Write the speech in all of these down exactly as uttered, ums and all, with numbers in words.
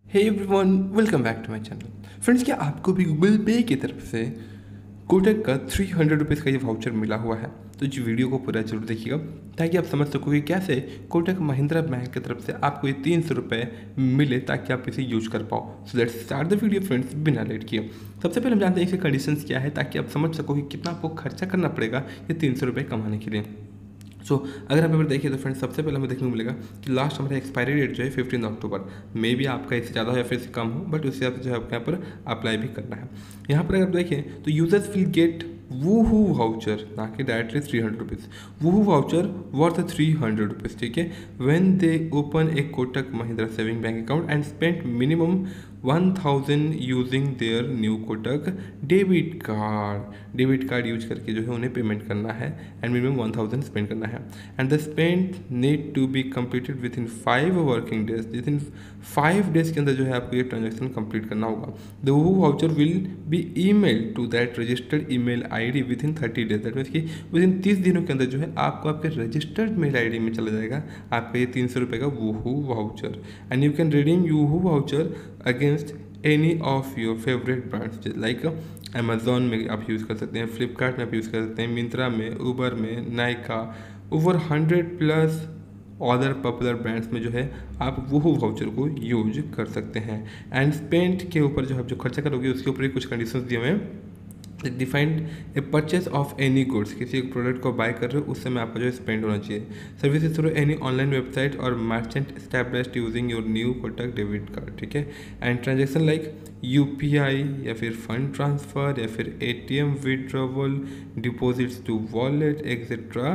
Hey everyone, welcome back to my channel. Friends, क्या आपको भी गूगल पे की तरफ से कोटक का थ्री हंड्रेड रुपीज़ का ये वाउचर मिला हुआ है? तो इस वीडियो को पूरा जरूर देखिएगा ताकि आप समझ सको कि कैसे कोटक महिंद्रा बैंक की तरफ से आपको ये तीन सौ रुपये मिले ताकि आप इसे यूज कर पाओ। So let's start the video friends, बिना लेट किए। सबसे पहले हम जानते हैं इसके कंडीशंस क्या है ताकि आप समझ सको कि कितना आपको खर्चा करना पड़ेगा ये तीन सौ रुपये कमाने के लिए। सो so, अगर आप यहाँ पर देखिए तो फ्रेंड्स सबसे पहले हमें देखने को मिलेगा कि लास्ट हमारा एक्सपायरी डेट जो है फिफ्टीन अक्टूबर। मे भी आपका इससे ज़्यादा हो या फिर से कम हो, बट उससे आपको जो है आपको यहाँ पर अप्लाई भी करना है। यहाँ पर अगर देखें तो users will get woohoo voucher, ना कि directly three hundred rupees. Woohoo voucher worth three hundred rupees, ठीक है, when they open a Kotak Mahindra saving bank account and spend minimum one thousand using their new Kotak debit card. Debit card use करके जो है उन्हें payment करना है and minimum one thousand spend करना है and the spend need to be completed within five working days. Within five days के अंदर जो है आपको ये ट्रांजेक्शन कंप्लीट करना होगा। The woohoo voucher will be email to that registered email ID within thirty days. That means कि within तीस दिनों के अंदर जो है आपको आपके रजिस्टर्ड मेल आईडी में चला जाएगा आपका ये तीन सौ रुपये का woohoo voucher and you can redeem woohoo voucher against any of your favourite brands like Amazon में आप यूज़ कर सकते हैं, फ्लिपकार्ट में आप यूज़ कर सकते हैं, मिंत्रा में, उबर में, Nykaa, over hundred plus other popular brands में जो है आप वो वाउचर को यूज कर सकते हैं। एंड स्पेंड के ऊपर जो आप जो खर्चा करोगे उसके ऊपर कुछ कंडीशंस दिए हुए हैं। Defined a purchase of any goods, किसी एक प्रोडक्ट को बाय कर रहे हो उस समय आपका जो है स्पेंड होना चाहिए। Services through any online website और merchant established using your new Kotak debit card, ठीक है। एंड ट्रांजेक्शन लाइक यूपीआई या फिर फंड ट्रांसफ़र या फिर ATM withdrawal, deposits to wallet etcetera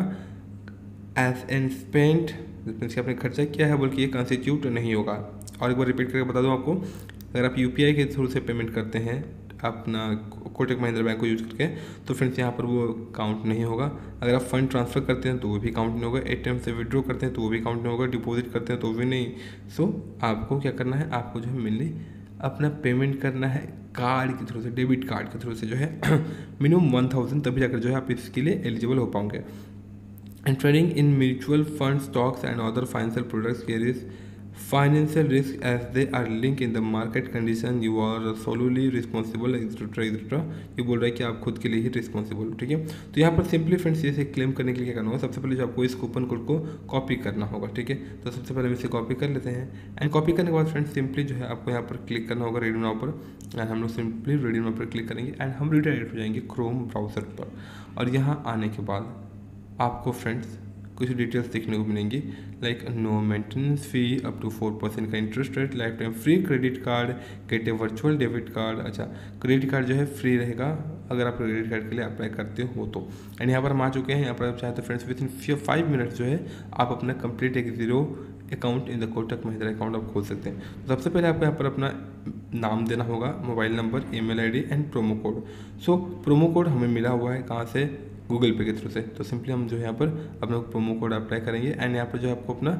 as and spend, means आपने खर्चा किया है बल्कि ये कंस्टिट्यूट नहीं होगा। और एक बार रिपीट करके बता दूँ आपको, अगर आप यूपीआई के थ्रू से पेमेंट करते हैं अपना कोटक महिंद्रा बैंक को यूज़ करके तो फ्रेंड्स यहाँ पर वो काउंट नहीं होगा। अगर आप फंड ट्रांसफ़र करते हैं तो वो भी काउंट नहीं होगा, एटीएम से विड्रॉ करते हैं तो वो भी काउंट नहीं होगा, डिपॉजिट करते हैं तो भी नहीं। सो so, आपको क्या करना है, आपको जो है मेनली अपना पेमेंट करना है कार्ड के थ्रू से, डेबिट कार्ड के थ्रू से जो है मिनिमम वन थाउजेंड, तभी जाकर जो है आप इसके लिए एलिजिबल हो पाओगे। And trading in mutual fund, stocks and other financial products carries financial risk as they are linked in the market condition, you are solely responsible etcetera etcetera. ये बोल रहा है कि आप खुद के लिए ही रिस्पॉन्सिबल हो, ठीक है। तो यहाँ पर सिंपली फ्रेंड्स इसे क्लेम करने के लिए क्या करना होगा, सबसे पहले जो आपको इस कूपन कोड को कॉपी करना होगा, ठीक है। तो सबसे पहले हम इसे कॉपी कर लेते हैं एंड कॉपी करने के बाद फ्रेंड्स सिंपली जो है आपको यहाँ पर क्लिक करना होगा रेडी नाउ पर एंड हम लोग सिंपली रेडी नाउ पर क्लिक करेंगे एंड हम रिडायरेक्ट हो जाएंगे क्रोम ब्राउज़र पर। और यहाँ आने के बाद आपको फ्रेंड्स कुछ डिटेल्स देखने को मिलेंगी like no maintenance fee, up to four percent का interest rate, lifetime free credit card, get a virtual debit card. अच्छा, क्रेडिट कार्ड जो है फ्री रहेगा अगर आप क्रेडिट कार्ड के लिए अप्लाई करते हो तो। एंड यहाँ पर हम आ चुके हैं। यहाँ पर आप चाहे तो friends within five minutes जो है आप अपना कंप्लीट एक zero account in the Kotak Mahindra account आप खोल सकते हैं। तो सबसे पहले आपको यहाँ पर अपना नाम देना होगा, mobile number, email ID and promo code. So promo code हमें मिला हुआ है कहाँ से, गूगल पे के थ्रू से। तो सिंपली हम जो है यहाँ पर अपना प्रोमो कोड अप्लाई करेंगे एंड यहाँ पर जो आपको अपना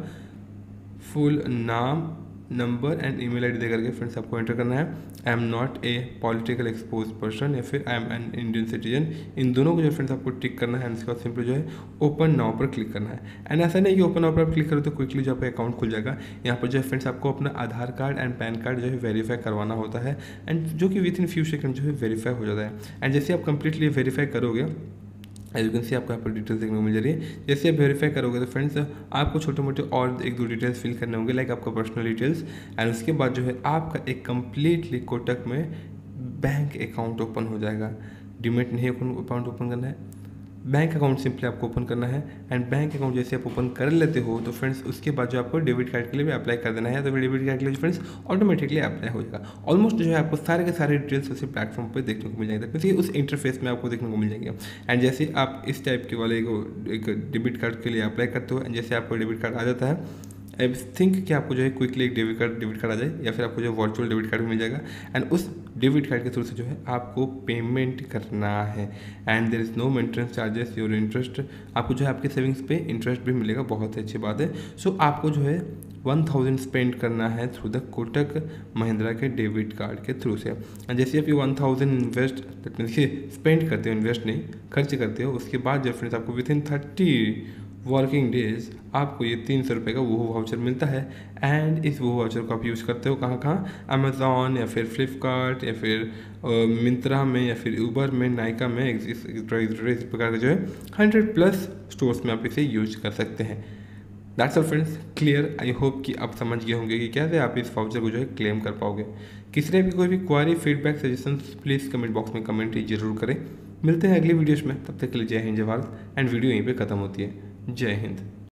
फुल नाम, नंबर एंड ईमेल आईडी दे करके फ्रेंड्स आपको एंटर करना है। I am not a political expose person या फिर I am an Indian citizen, इन दोनों को जो फ्रेंड्स आपको टिक करना है एंड उसके बाद सिंपली जो है ओपन नाउ पर क्लिक करना है। एंड ऐसा नहीं कि ओपन नाउ पर आप क्लिक करो तो क्विकली जो आपका अकाउंट खुल जाएगा। यहाँ पर जो है फ्रेंड्स आपको अपना Aadhaar card and PAN card जो है वेरीफाई करवाना होता है एंड जो कि विद इन फ्यू सेकंड जो है वेरीफाई हो जाता है। एंड जैसे आप कंप्लीटली वेरीफाई करोगे, एज यू कैन सी आपको यहाँ पर डिटेल्स देखने को मिल जा रही है। जैसे आप वेरीफाई करोगे तो फ्रेंड्स आपको छोटे मोटे और एक दो डिटेल्स फिल करने होंगे लाइक आपका पर्सनल डिटेल्स एंड उसके बाद जो है आपका एक कम्प्लीटली कोटक में बैंक अकाउंट ओपन हो जाएगा। डीमेट नहीं अकाउंट ओपन करना है, बैंक अकाउंट सिंपली आपको ओपन करना है एंड बैंक अकाउंट जैसे आप ओपन कर लेते हो तो फ्रेंड्स उसके बाद जो आपको डेबिट कार्ड के लिए भी अप्लाई कर देना है। तो डेबिट कार्ड के लिए फ्रेंड्स ऑटोमेटिकली अप्लाई हो जाएगा। ऑलमोस्ट जो है आपको सारे के सारे डिटेल्स उसी प्लेटफॉर्म पर देखने को मिल जाएंगे, क्योंकि उस इंटरफेस में आपको देखने को मिल जाएंगे। एंड जैसे आप इस टाइप के वाले एक डेबिट कार्ड के लिए अप्लाई करते हो एंड जैसे आपको डेबिट कार्ड आ जाता है, आई थिंक कि आपको जो है क्विकली एक डेबिट कार्ड डेबिट कार्ड आ जाए या फिर आपको जो वर्चुअल डेबिट कार्ड मिल जाएगा एंड उस डेबिट कार्ड के थ्रू से जो है आपको पेमेंट करना है and there is no maintenance charges your interest. आपको जो है आपके सेविंग्स पे इंटरेस्ट भी मिलेगा, बहुत अच्छी बात है। सो so, आपको जो है वन थाउजेंड स्पेंड करना है थ्रू द कोटक महिंद्रा के डेबिट कार्ड के थ्रू से। एंड जैसे आप ये one thousand invest that means spend करते हो, इन्वेस्ट नहीं खर्च करते हो, उसके बाद जो फ्रेंड्स आपको within thirty working days आपको ये तीन सौ रुपये का वो वाउचर मिलता है। एंड इस वो वाउचर को आप यूज़ करते हो कहाँ कहाँ, अमेज़ॉन या फिर फ्लिपकार्ट या फिर मिंत्रा में या फिर ऊबर में, नायका में, इस इस इस प्रकार के जो है हंड्रेड प्लस स्टोर्स में आप इसे यूज कर सकते हैं। That's all friends, clear. I hope कि आप समझ गए होंगे कि कैसे आप इस वाउचर को जो है क्लेम कर पाओगे। किसी ने भी कोई भी query, feedback, suggestion please comment box में कमेंट जरूर करें। मिलते हैं अगली वीडियोज़ में, तब तक के लिए जय हिंद, जय भारत। एंड वीडियो यहीं पे ख़त्म होती है। जय हिंद।